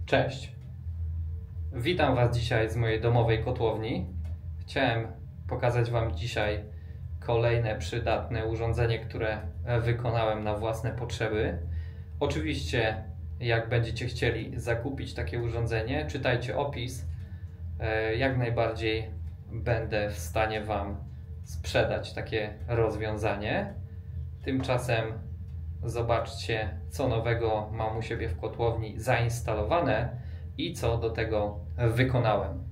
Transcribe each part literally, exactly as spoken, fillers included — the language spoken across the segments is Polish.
Cześć! Witam Was dzisiaj z mojej domowej kotłowni. Chciałem pokazać Wam dzisiaj kolejne przydatne urządzenie, które wykonałem na własne potrzeby. Oczywiście, jak będziecie chcieli zakupić takie urządzenie, czytajcie opis. Jak najbardziej będę w stanie Wam sprzedać takie rozwiązanie. Tymczasem zobaczcie, co nowego mam u siebie w kotłowni zainstalowane i co do tego wykonałem.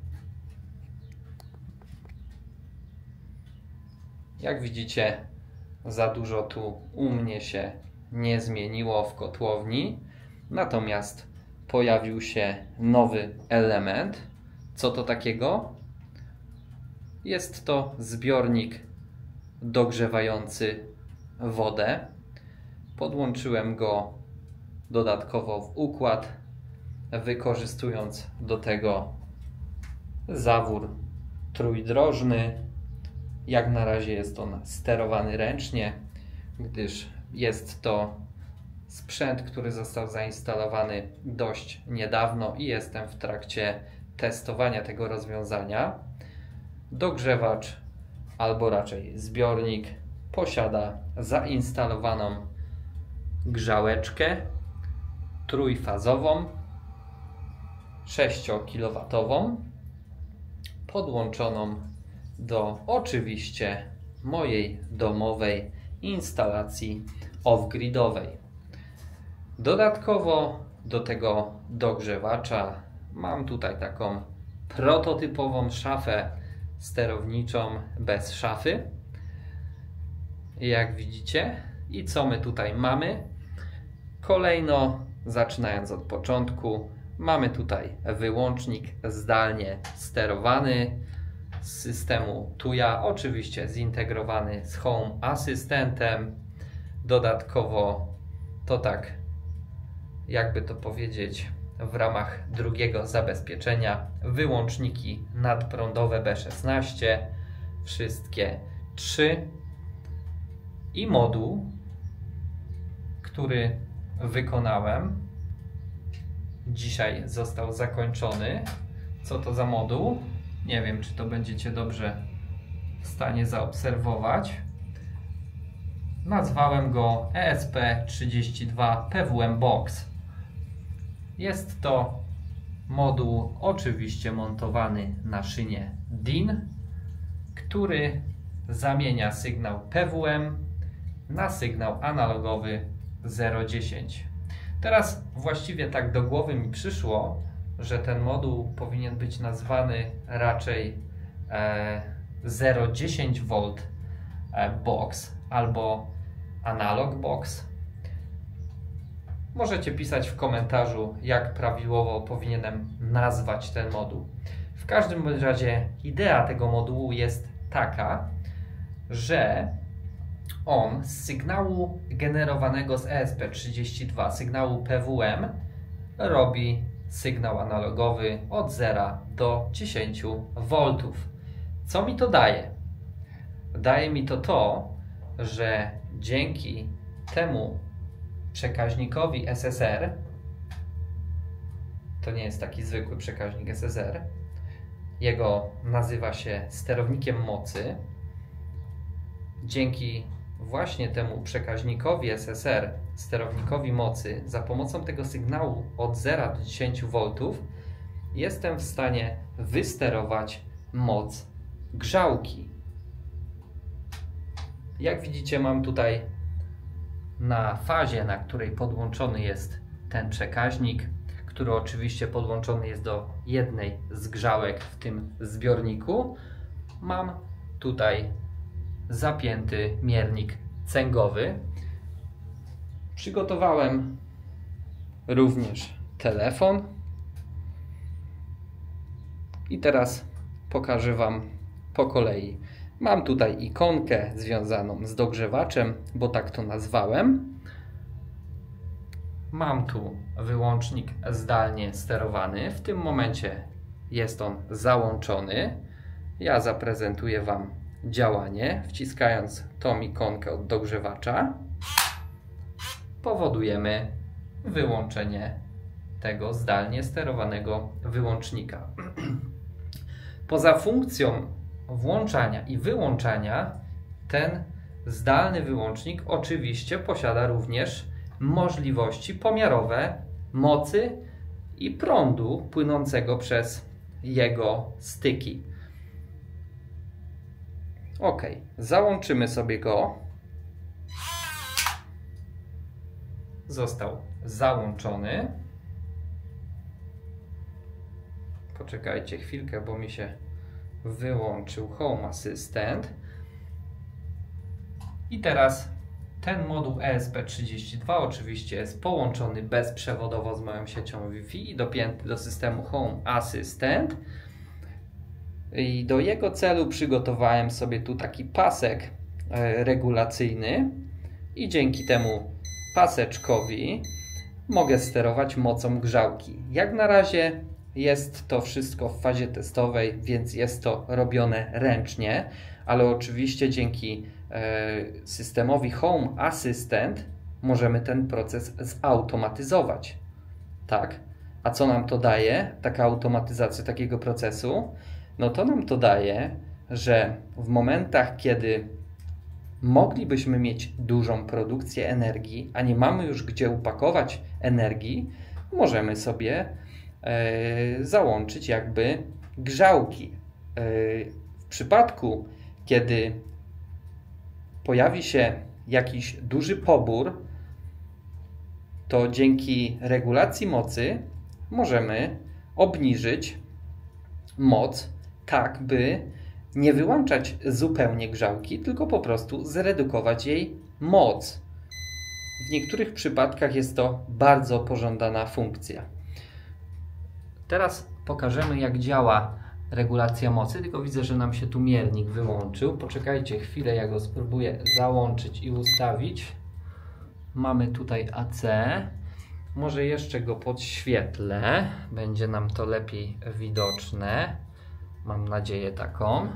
Jak widzicie, za dużo tu u mnie się nie zmieniło w kotłowni, natomiast pojawił się nowy element. Co to takiego? Jest to zbiornik dogrzewający wodę. Podłączyłem go dodatkowo w układ, wykorzystując do tego zawór trójdrożny. Jak na razie jest on sterowany ręcznie, gdyż jest to sprzęt, który został zainstalowany dość niedawno i jestem w trakcie testowania tego rozwiązania. Dogrzewacz, albo raczej zbiornik, posiada zainstalowaną grzałeczkę trójfazową, sześciokilowatową, podłączoną do oczywiście mojej domowej instalacji off-gridowej. Dodatkowo do tego dogrzewacza mam tutaj taką prototypową szafę sterowniczą bez szafy. Jak widzicie. I co my tutaj mamy? Kolejno, zaczynając od początku, mamy tutaj wyłącznik zdalnie sterowany z systemu Tuya, oczywiście zintegrowany z Home Asystentem. Dodatkowo to tak, jakby to powiedzieć, w ramach drugiego zabezpieczenia wyłączniki nadprądowe B szesnaście, wszystkie trzy, i moduł, który wykonałem. Dzisiaj został zakończony. Co to za moduł? Nie wiem, czy to będziecie dobrze w stanie zaobserwować. Nazwałem go E S P trzydzieści dwa P W M Box. Jest to moduł oczywiście montowany na szynie D I N, który zamienia sygnał P W M na sygnał analogowy zero dziesięć. Teraz właściwie tak do głowy mi przyszło, że ten moduł powinien być nazwany raczej e, zero dziesięć V e, box albo analog box. Możecie pisać w komentarzu, jak prawidłowo powinienem nazwać ten moduł. W każdym razie idea tego modułu jest taka, że on z sygnału generowanego z E S P trzydzieści dwa, sygnału P W M, robi sygnał analogowy od zera do dziesięciu V. Co mi to daje? Daje mi to to, że dzięki temu przekaźnikowi S S R, to nie jest taki zwykły przekaźnik S S R, jego nazywa się sterownikiem mocy. Dzięki właśnie temu przekaźnikowi S S R, sterownikowi mocy, za pomocą tego sygnału od zera do dziesięciu V jestem w stanie wysterować moc grzałki. Jak widzicie, mam tutaj na fazie, na której podłączony jest ten przekaźnik, który oczywiście podłączony jest do jednej z grzałek w tym zbiorniku, mam tutaj zapięty miernik cęgowy. Przygotowałem również telefon i teraz pokażę Wam po kolei. Mam tutaj ikonkę związaną z dogrzewaczem, bo tak to nazwałem. Mam tu wyłącznik zdalnie sterowany. W tym momencie jest on załączony. Ja zaprezentuję Wam działanie. Wciskając tą ikonkę od dogrzewacza, powodujemy wyłączenie tego zdalnie sterowanego wyłącznika. Poza funkcją włączania i wyłączania, ten zdalny wyłącznik oczywiście posiada również możliwości pomiarowe mocy i prądu płynącego przez jego styki. Ok, załączymy sobie go. Został załączony. Poczekajcie chwilkę, bo mi się wyłączył Home Assistant. I teraz ten moduł E S P trzydzieści dwa oczywiście jest połączony bezprzewodowo z moją siecią Wi-Fi i dopięty do systemu Home Assistant. I do jego celu przygotowałem sobie tu taki pasek regulacyjny i dzięki temu paseczkowi mogę sterować mocą grzałki. Jak na razie jest to wszystko w fazie testowej, więc jest to robione ręcznie, ale oczywiście dzięki systemowi Home Assistant możemy ten proces zautomatyzować. Tak? A co nam to daje, taka automatyzacja takiego procesu? No to nam to daje, że w momentach, kiedy moglibyśmy mieć dużą produkcję energii, a nie mamy już gdzie upakować energii, możemy sobie e, załączyć jakby grzałki. E, w przypadku, kiedy pojawi się jakiś duży pobór, to dzięki regulacji mocy możemy obniżyć moc tak, by nie wyłączać zupełnie grzałki, tylko po prostu zredukować jej moc. W niektórych przypadkach jest to bardzo pożądana funkcja. Teraz pokażemy, jak działa regulacja mocy, tylko widzę, że nam się tu miernik wyłączył. Poczekajcie chwilę, ja go spróbuję załączyć i ustawić. Mamy tutaj A C. Może jeszcze go podświetlę. Będzie nam to lepiej widoczne. Mam nadzieję taką.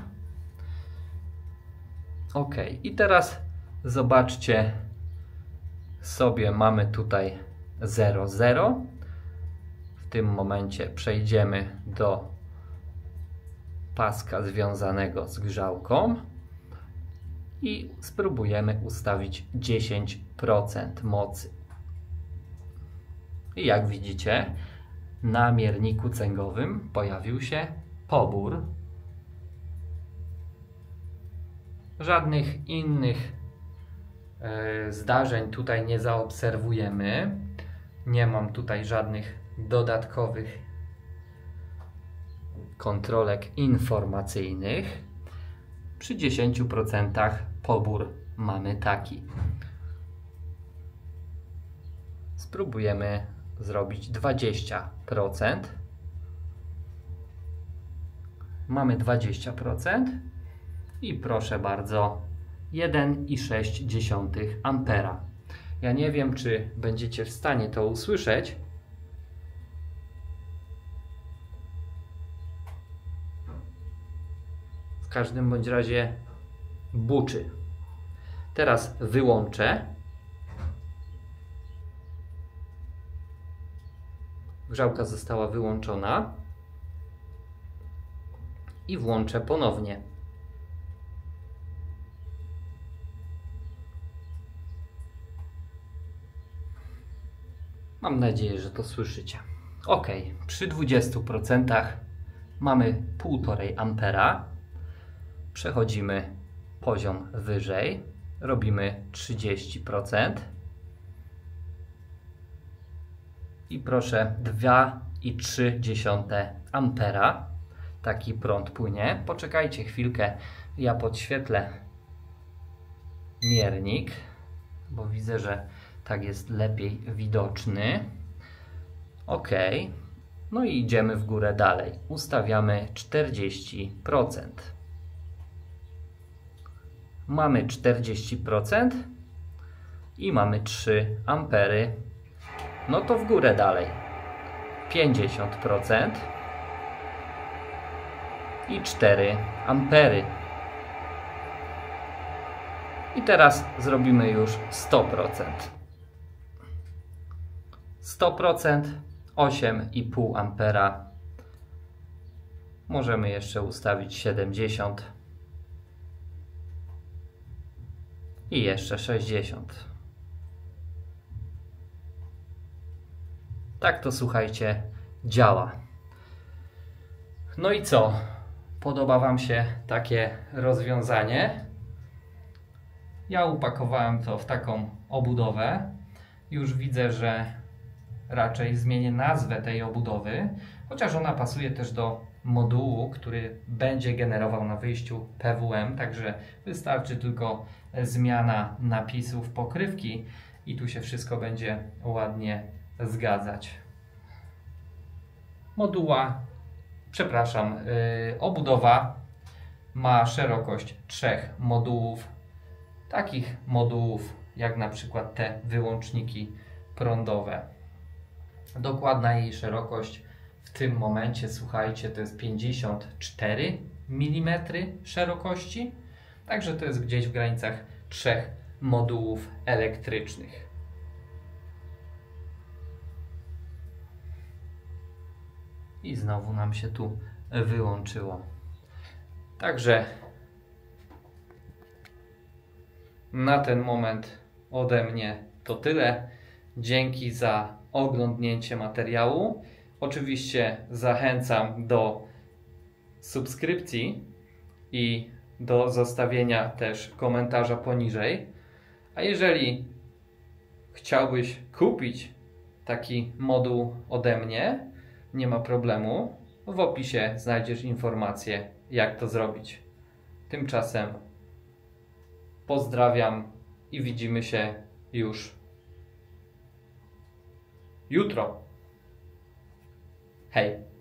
Ok. I teraz zobaczcie sobie, mamy tutaj zero zero. W tym momencie przejdziemy do paska związanego z grzałką i spróbujemy ustawić dziesięć procent mocy. I jak widzicie, na mierniku cęgowym pojawił się pobór. Żadnych innych e, zdarzeń tutaj nie zaobserwujemy. Nie mam tutaj żadnych dodatkowych kontrolek informacyjnych. Przy dziesięciu procentach pobór mamy taki. Spróbujemy zrobić dwadzieścia procent. Mamy dwadzieścia procent i proszę bardzo, jeden i sześć dziesiątych ampera. Ja nie wiem, czy będziecie w stanie to usłyszeć. W każdym bądź razie buczy. Teraz wyłączę. Grzałka została wyłączona. I włączę ponownie. Mam nadzieję, że to słyszycie. Ok, przy dwudziestu procentach mamy półtorej ampera. Przechodzimy poziom wyżej. Robimy trzydzieści procent. I proszę, dwa i trzy dziesiąte ampera. Taki prąd płynie. Poczekajcie chwilkę, ja podświetlę miernik, bo widzę, że tak jest lepiej widoczny. Ok. No i idziemy w górę dalej. Ustawiamy czterdzieści procent. Mamy czterdzieści procent i mamy trzy ampery. No to w górę dalej. pięćdziesiąt procent i cztery ampery. I teraz zrobimy już sto procent. sto procent. osiem i pół ampera. Możemy jeszcze ustawić siedemdziesiąt i jeszcze sześćdziesiąt. Tak to, słuchajcie, działa. No i co? Podoba Wam się takie rozwiązanie? Ja upakowałem to w taką obudowę. Już widzę, że raczej zmienię nazwę tej obudowy, chociaż ona pasuje też do modułu, który będzie generował na wyjściu P W M, także wystarczy tylko zmiana napisów pokrywki i tu się wszystko będzie ładnie zgadzać. Moduła, przepraszam, yy, obudowa ma szerokość trzech modułów, takich modułów jak na przykład te wyłączniki prądowe. Dokładna jej szerokość w tym momencie, słuchajcie, to jest pięćdziesiąt cztery milimetry szerokości, także to jest gdzieś w granicach trzech modułów elektrycznych. I znowu nam się tu wyłączyło. Także na ten moment ode mnie to tyle. Dzięki za oglądnięcie materiału. Oczywiście zachęcam do subskrypcji i do zostawienia też komentarza poniżej. A jeżeli chciałbyś kupić taki moduł ode mnie, nie ma problemu. W opisie znajdziesz informację, jak to zrobić. Tymczasem pozdrawiam i widzimy się już jutro. Hej!